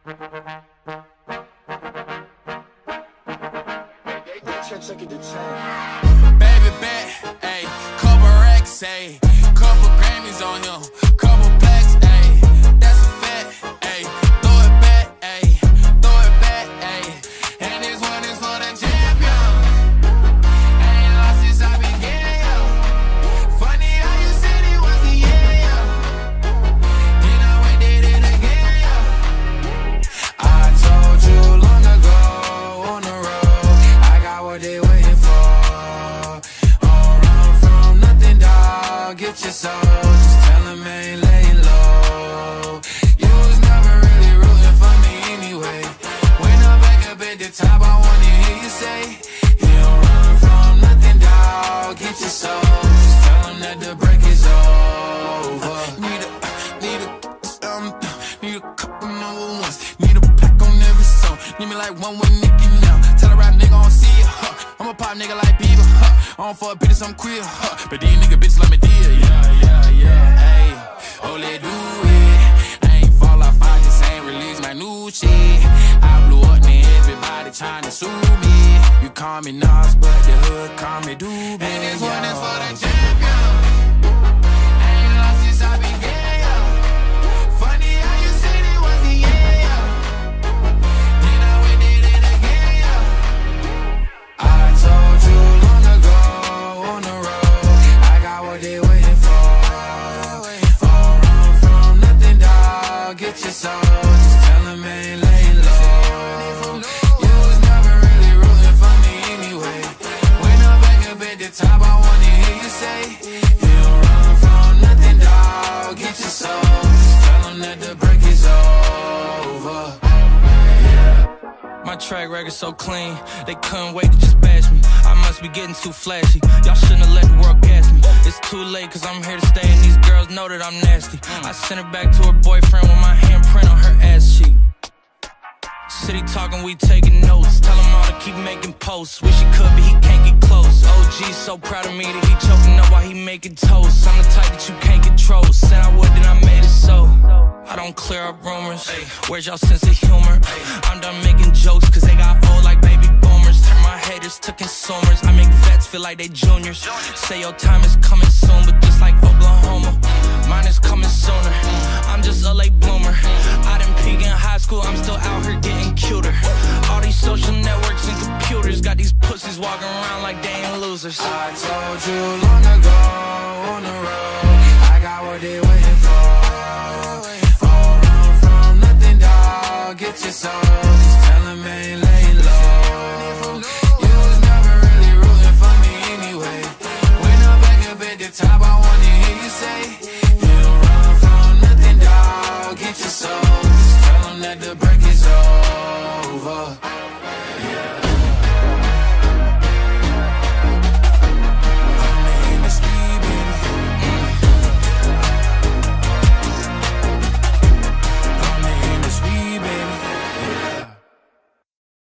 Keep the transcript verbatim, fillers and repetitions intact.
Baby bet, ayy, couple racks, ayy, couple Grammys on him, couple plaques, ayy, that's a fact, ayy, throw it back, ayy, throw it back, ayy, and this one is for the champion. Ain't lost since I began, yo. Funny how you said it was the year, yo. Then I went did it again, yo. I told you long ago on the road, I got what they waiting for. Don't run from nothing, dog. Get your soul. Just tell them I ain't laying low. You was never really rooting for me anyway. When I'm back up at the top, I wanna hear you say, you don't run from nothing, dog. Get your soul. Just tell them that the break is over. Need a, need a, um, need a couple number ones. Need a plaque on every song. Need me like one with Nicky now. Tell a rap nigga I don't see it, huh. I'm a pop nigga like Bieber, huh. I don't fuck bitches, I'm queer, huh. But these nigga bitches like me deal, yeah, yeah, yeah. Ayy, oh, let do it. I ain't fall off, I just ain't release my new shit. I blew up, man, everybody tryna sue me. You call me Nas, but the hood call me Doobie. And this one is for the champion. Ain't lost since I began, yo. Funny how you said it was the year, yo. Then I went did it again, yo. I told you long ago on the road, I got what they waiting for. Don't run from nothing, dog. Get your soul. Just tell them I ain't laying low. You was never really rooting for me anyway. When I'm back up at the top, I wanna hear you say, you don't run from nothing, dog. Get your soul. Just tell them that the break is over. My track record so clean, they couldn't wait to just bash me. I must be getting too flashy, y'all shouldn't have let the world gas me. It's too late cause I'm here to stay and these girls know that I'm nasty. I sent her back to her boyfriend with my handprint on her ass cheek. City talking, we taking notes. Tell him all to keep making posts. Wish he could, but he can't get close. O G's so proud of me that he choking up while he making toast. I'm the type that you can't control. Said I would, then I made it so. I don't clear up rumors. Where's y'all sense of humor? I'm done making jokes cause they got old like baby boomers. Turn my haters to consumers. I make vets feel like they juniors. Say your time is coming soon, but just like Oklahoma, mine is coming sooner. I'm just a late bloomer. I didn't peak in high school, I'm still out here getting cuter. All these social networks and computers got these pussies walking around like they ain't losers. I told you long ago on the road, I got what they waiting for. Don't run from nothing, dog. Get your soul. Just tell them I ain't laying low. You was never really rooting for me anyway. When I'm back up at the top, I wanna hear you say, you don't run from nothing, dog. Get your soul. Just tell them that the break is over.